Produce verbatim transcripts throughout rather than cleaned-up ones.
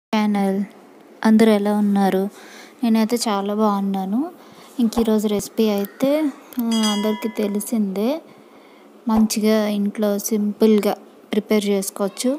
Channel అందరూ ఎలా ఉన్నారు? నేనైతే చాలా బాగున్నాను. ఇంక ఈరోజు రెసిపీ అయితే అందరికీ తెలిసిందే. మంచిగా ఇంట్లో సింపుల్గా ప్రిపేర్ చేసుకోవచ్చు.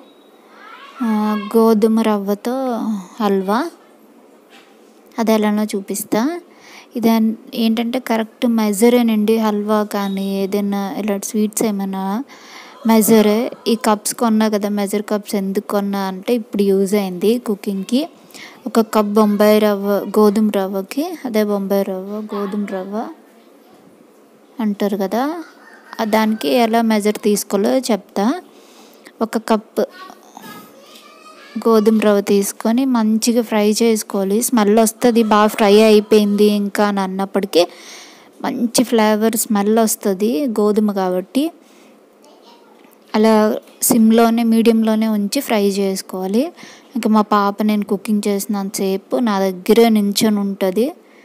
గోధుమ రవ్వతో హల్వా, అది ఎలానో చూపిస్తా. ఇది ఏంటంటే కరెక్ట్ మెజరేనండి. హల్వా కానీ ఏదైనా ఇలాంటి స్వీట్స్ ఏమైనా మెజరే. ఈ కప్స్ కొన్నా కదా, మెజర్ కప్స్ ఎందుకు కొన్నా అంటే ఇప్పుడు యూజ్ అయింది కుకింగ్కి. ఒక కప్ బొంబాయి రవ్వ గోధుమ రవ్వకి, అదే బొంబాయి రవ్వ గోధుమ రవ్వ అంటారు కదా, దానికి ఎలా మెజర్ తీసుకోవాలో చెప్తా. ఒక కప్ గోధుమ రవ్వ తీసుకొని మంచిగా ఫ్రై చేసుకోవాలి. స్మెల్ వస్తుంది, బాగా ఫ్రై అయిపోయింది ఇంకా అని అన్నప్పటికీ మంచి ఫ్లేవర్ స్మెల్ వస్తుంది గోధుమ కాబట్టి. అలా సిమ్లోనే మీడియంలోనే ఉంచి ఫ్రై చేసుకోవాలి. ఇంకా మా పాప నేను కుకింగ్ చేసినంతసేపు నా దగ్గరే నించొని ఉంటుంది.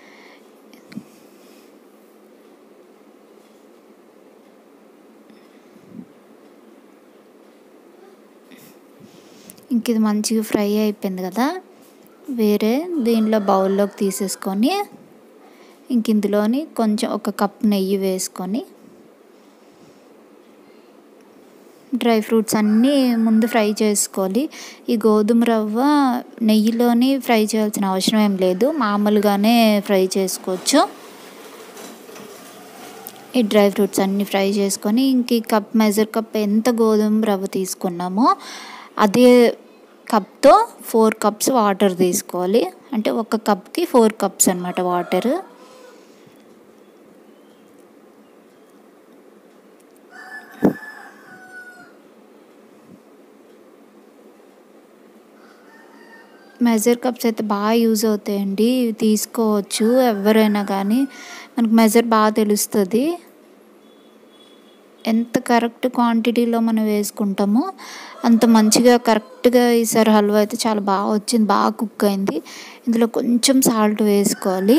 ఇంక ఇది మంచిగా ఫ్రై అయిపోయింది కదా, వేరే దీనిలో బౌల్లోకి తీసేసుకొని ఇంక ఇందులోని కొంచెం ఒక కప్ నెయ్యి వేసుకొని డ్రై ఫ్రూట్స్ అన్నీ ముందు ఫ్రై చేసుకోవాలి. ఈ గోధుమ రవ్వ నెయ్యిలోని ఫ్రై చేయాల్సిన అవసరం ఏం లేదు, మామూలుగానే ఫ్రై చేసుకోవచ్చు. ఈ డ్రై ఫ్రూట్స్ అన్నీ ఫ్రై చేసుకొని ఇంక ఈ కప్ మెజర్ కప్ ఎంత గోధుమ రవ్వ తీసుకున్నామో అదే కప్తో ఫోర్ కప్స్ వాటర్ తీసుకోవాలి. అంటే ఒక కప్కి ఫోర్ కప్స్ అన్నమాట వాటర్. మెజర్ కప్స్ అయితే బాగా యూజ్ అవుతాయండి, తీసుకోవచ్చు ఎవరైనా కానీ. మనకు మెజర్ బాగా తెలుస్తుంది. ఎంత కరెక్ట్ క్వాంటిటీలో మనం వేసుకుంటామో అంత మంచిగా కరెక్ట్గా ఈసారి హల్వా అయితే చాలా బాగా వచ్చింది, బాగా కుక్ అయింది. ఇందులో కొంచెం సాల్ట్ వేసుకోవాలి.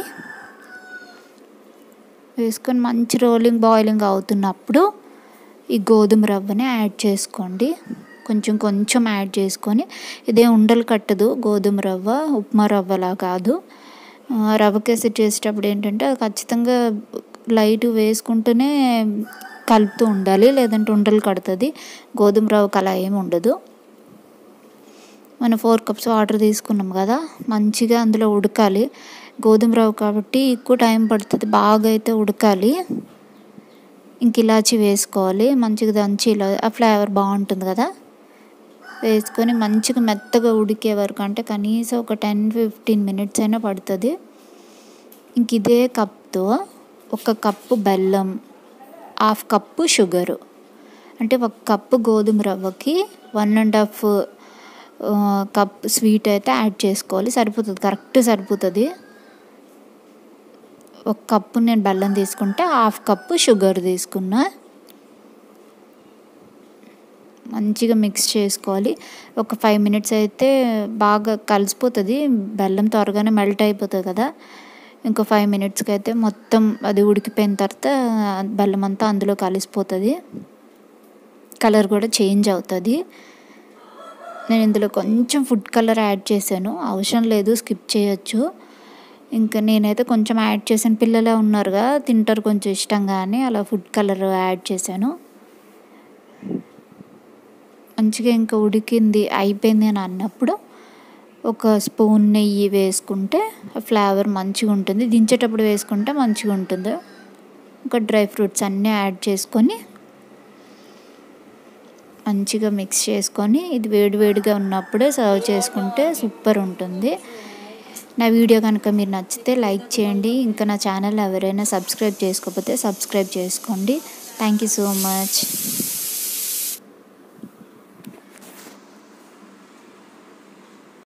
వేసుకొని మంచి రోలింగ్ బాయిలింగ్ అవుతున్నప్పుడు ఈ గోధుమ రవ్వని యాడ్ చేసుకోండి. కొంచెం కొంచెం యాడ్ చేసుకొని, ఇదే ఉండలు కట్టదు గోధుమ రవ్వ, ఉప్మా రవ్వలా కాదు. రవ్వ కేసరి చేసేటప్పుడు ఏంటంటే ఖచ్చితంగా లైట్ వేసుకుంటూనే కలుపుతూ ఉండాలి, లేదంటే ఉండలు కడుతుంది. గోధుమ రవ్వకు అలా ఏమి ఉండదు. మనం ఫోర్ కప్స్ వాటర్ తీసుకున్నాం కదా, మంచిగా అందులో ఉడకాలి. గోధుమ రవ్వ కాబట్టి ఎక్కువ టైం పడుతుంది, బాగా అయితే ఉడకాలి. ఇంక ఇలాచి వేసుకోవాలి, మంచిగా దంచి, ఇలా ఆ ఫ్లేవర్ బాగుంటుంది కదా. వేసుకొని మంచిగా మెత్తగా ఉడికే వరకు, అంటే కనీసం ఒక టెన్ ఫిఫ్టీన్ మినిట్స్ అయినా పడుతుంది. ఇంక ఇదే కప్తో ఒక కప్పు బెల్లం, హాఫ్ కప్పు షుగరు, అంటే ఒక కప్పు గోధుమ రవ్వకి one and half cup sweet అయితే యాడ్ చేసుకోవాలి. సరిపోతుంది, కరెక్ట్ సరిపోతుంది. ఒక కప్పు నేను బెల్లం తీసుకుంటే హాఫ్ కప్పు షుగర్ తీసుకున్నా. మంచిగా మిక్స్ చేసుకోవాలి. ఒక ఫైవ్ మినిట్స్ అయితే బాగా కలిసిపోతుంది, బెల్లం త్వరగానే మెల్ట్ అయిపోతుంది కదా. ఇంకో ఫైవ్ మినిట్స్కి అయితే మొత్తం అది ఉడికిపోయిన తర్వాత బెల్లం అంతా అందులో కలిసిపోతుంది, కలర్ కూడా చేంజ్ అవుతుంది. నేను ఇందులో కొంచెం ఫుడ్ కలర్ యాడ్ చేశాను, అవసరం లేదు స్కిప్ చేయొచ్చు. ఇంకా నేనైతే కొంచెం యాడ్ చేశాను, పిల్లలే ఉన్నారుగా తింటారు కొంచెం ఇష్టంగా అని అలా ఫుడ్ కలర్ యాడ్ చేశాను. మంచిగా ఇంకా ఉడికింది అయిపోయింది అని అన్నప్పుడు ఒక స్పూన్ నెయ్యి వేసుకుంటే ఫ్లేవర్ మంచిగా ఉంటుంది, దించేటప్పుడు వేసుకుంటే మంచిగా ఉంటుంది. ఇంకా డ్రై ఫ్రూట్స్ అన్నీ యాడ్ చేసుకొని మంచిగా మిక్స్ చేసుకొని ఇది వేడి వేడిగా ఉన్నప్పుడే సర్వ్ చేసుకుంటే సూపర్ ఉంటుంది. నా వీడియో కనుక మీరు నచ్చితే లైక్ చేయండి. ఇంకా నా ఛానల్ ఎవరైనా సబ్స్క్రైబ్ చేసుకోకపోతే సబ్స్క్రైబ్ చేసుకోండి. Thank you so much.